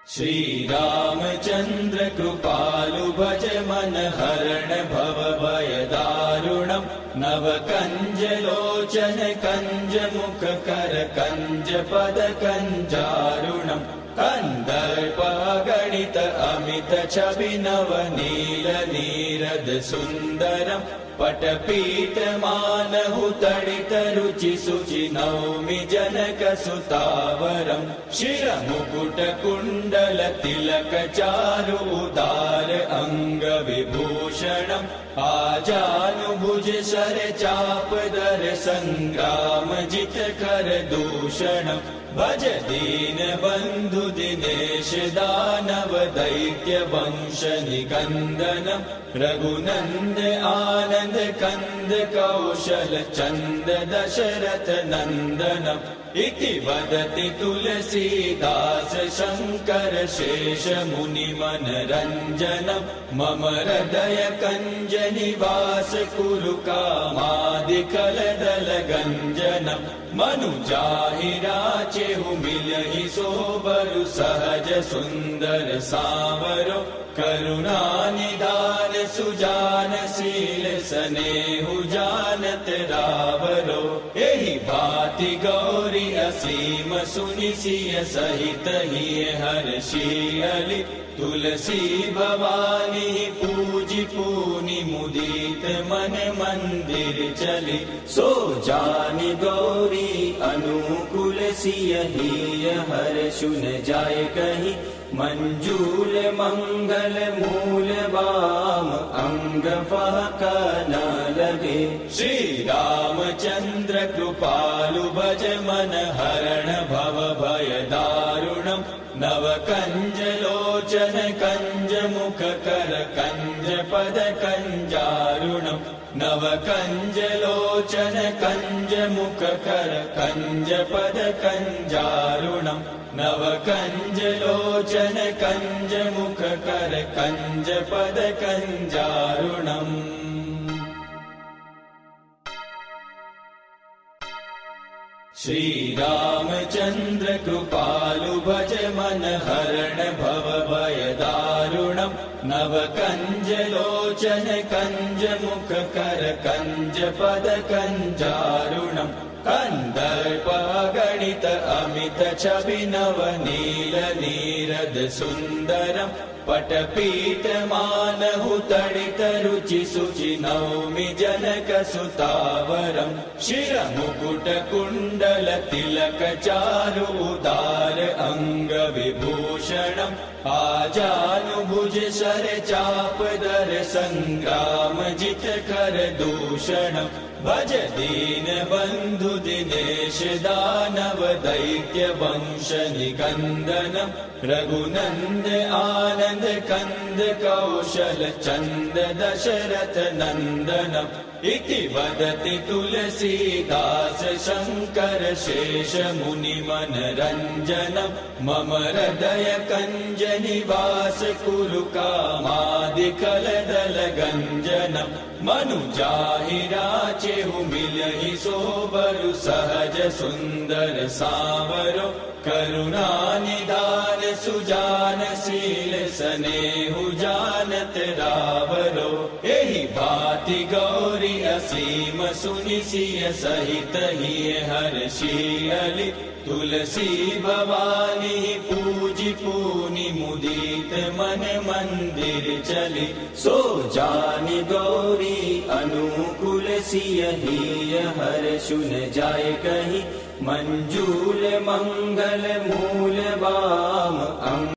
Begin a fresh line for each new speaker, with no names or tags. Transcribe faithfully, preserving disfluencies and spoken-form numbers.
श्री रामचंद्र कृपालु भज मन हरण भव भय दारुणम् नव कंज लोचन कंज मुख कर कंज पद कंजारुणम् कंदर्प गणित अमित छवि नव नील नीरद सुंदरम् पटपीठ मानहु तडित रुचि सुचि नौमि जनक सुतावरम् शिर मुकुट कुंडल तिलक चारु उदार अंग विभूषणम् आजानुभुज सर चाप दर संग्राम जित कर दूषणम् भज दीन बंधु दिनेश दानव दैत्य वंश निकंदनम् रघुनंद आनंद कंद कौशल चंद दशरथ नंदनम् इति वदति तुलसीदास शंकर शेष मुनि मनरंजनम् मम हृदय कंज निवास कुरु कामादि कलदल गंजनम् मनु जाहि राचेहु मिलहि सोबरु सहज सुंदर सावरो करुणा निदान सुजान शील सनेहु जानत रावरो एहि भांति गौरी असीम सुनि सिय सहित हिय हर्षि अली तुलसी भवानी पूजि पूनि मुदित मन मंदिर चली सो जानि गौरी अनुकूल सिय हिय हर्षु न जाय कहीं मंजूल मंगल मूल बाम अंग फहक न लगे श्री रामचंद्र कृपालु भज मन हरण भव भय दारुणम् नव कंज लोचन कंज मुख कर कंज पद कंजारुणम् नव कंज लोचन कंज मुख कर कंज पद कंजारुणम् नव कंज लोचन कंज मुख कर कंज पद कंजारुणम् श्री रामचंद्र कृपालु भज मन हरण भव भय दारुणम् नव कंज लोचन कंज मुख कर कंज पद कंजारुणम् कंदर्प गणित अमित छवि नव नील नीरद सुंदरम् पटपीठ मानहु तडित रुचि सुचि नौमि जनक सुतावरम् शिर मुकुट कुंडल तिलक चारु उदार अंग विभूषणम् आजानुभुज सर चाप दर संग्राम जित कर दूषणम् भज दीन बंधु दिनेश दानव दैत्य वंश निकंदनम् रघुनंद आनंद कंद कौशल चंद दशरथ नंदनम् इति वदति तुलसीदास शंकर शेष मुनि मनरंजनम् मम हृदय कंज निवास कुरु कामादि कलदल गंजनम् मनु जाहि राचेहु मिलहि सोबरु सहज सुंदर सावरो करुणा निदान सुजान शील सनेहु जानत रावरो एहि भांति गौरी असीम सुनि सिय सहित हिय हर्षि अली तुलसी भवानी पूजि पूनि मुदित मन मंदिर चली सो जानि गौरी अनुकूल सिय हिय हर्षु न जाय कहीं मंजूल मंगल मूल बाम अंग